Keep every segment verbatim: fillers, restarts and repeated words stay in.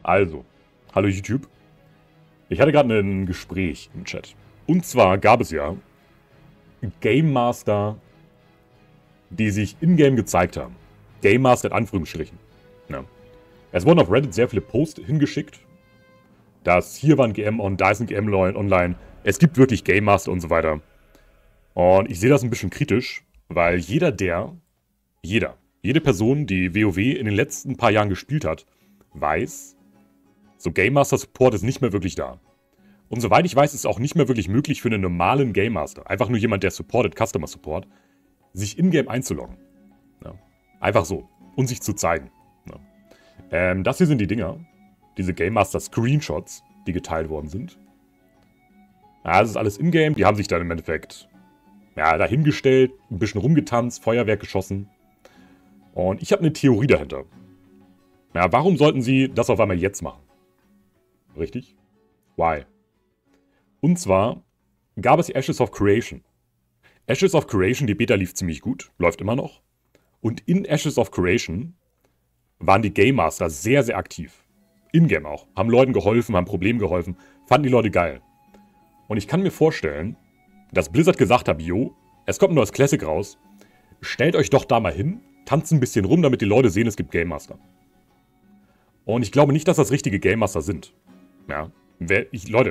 Also, hallo YouTube. Ich hatte gerade ein Gespräch im Chat. Und zwar gab es ja Game Master, die sich in-game gezeigt haben. Game Master in Anführungsstrichen. Ja. Es wurden auf Reddit sehr viele Posts hingeschickt. Dass hier war ein G M on, da ist ein G M online. Es gibt wirklich Game Master und so weiter. Und ich sehe das ein bisschen kritisch, weil jeder der, jeder, jede Person, die WoW in den letzten paar Jahren gespielt hat, weiß, so Game Master Support ist nicht mehr wirklich da. Und soweit ich weiß, ist es auch nicht mehr wirklich möglich für einen normalen Game Master, einfach nur jemand, der supportet, Customer Support, sich in-game einzuloggen. Ja. Einfach so. Und sich zu zeigen. Ja. Ähm, das hier sind die Dinger. Diese Game Master Screenshots, die geteilt worden sind. Ja, das ist alles in-game. Die haben sich dann im Endeffekt ja, dahingestellt, ein bisschen rumgetanzt, Feuerwerk geschossen. Und ich habe eine Theorie dahinter. Ja, warum sollten sie das auf einmal jetzt machen? Richtig? Why? Und zwar gab es die Ashes of Creation. Ashes of Creation, die Beta lief ziemlich gut, läuft immer noch. Und in Ashes of Creation waren die Game Master sehr, sehr aktiv. In-game auch. Haben Leuten geholfen, haben Problemen geholfen. Fanden die Leute geil. Und ich kann mir vorstellen, dass Blizzard gesagt hat, jo, es kommt ein neues Classic raus. Stellt euch doch da mal hin, tanzt ein bisschen rum, damit die Leute sehen, es gibt Game Master. Und ich glaube nicht, dass das richtige Game Master sind. Ja, wer, ich, Leute.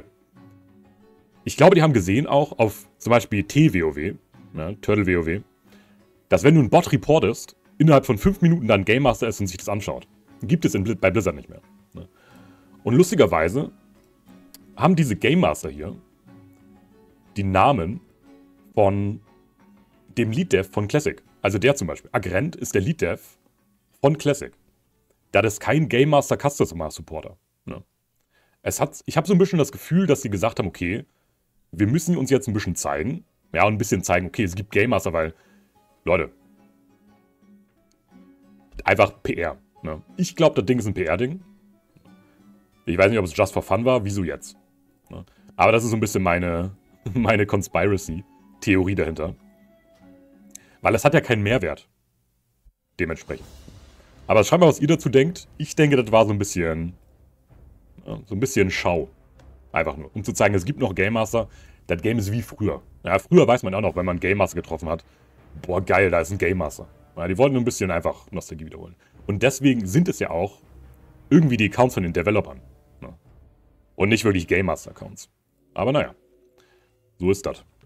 Ich glaube, die haben gesehen auch auf zum Beispiel T-WoW, ja, Turtle WoW, dass wenn du einen Bot reportest, innerhalb von fünf Minuten dann Game Master ist und sich das anschaut. Gibt es in, bei Blizzard nicht mehr. Ne? Und lustigerweise haben diese Game Master hier die Namen von dem Lead Dev von Classic. Also der zum Beispiel. Agrent ist der Lead Dev von Classic. Das ist kein Game Master Customer Supporter. Ne? Es hat, ich habe so ein bisschen das Gefühl, dass sie gesagt haben, okay, wir müssen uns jetzt ein bisschen zeigen. Ja, und ein bisschen zeigen, okay, es gibt Game Master, weil, Leute, einfach P R. Ne? Ich glaube, das Ding ist ein P R-Ding. Ich weiß nicht, ob es just for fun war. Wieso jetzt? Ne? Aber das ist so ein bisschen meine, meine Conspiracy-Theorie dahinter. Weil es hat ja keinen Mehrwert. Dementsprechend. Aber schreibt mal, was ihr dazu denkt. Ich denke, das war so ein bisschen, ja, so ein bisschen Schau. Einfach nur, um zu zeigen, es gibt noch Game Master. Das Game ist wie früher. Ja, früher weiß man auch noch, wenn man Game Master getroffen hat. Boah, geil, da ist ein Game Master. Ja, die wollten nur ein bisschen einfach Nostalgie wiederholen. Und deswegen sind es ja auch irgendwie die Accounts von den Developern. Ne? Und nicht wirklich Game Master Accounts. Aber naja, so ist das.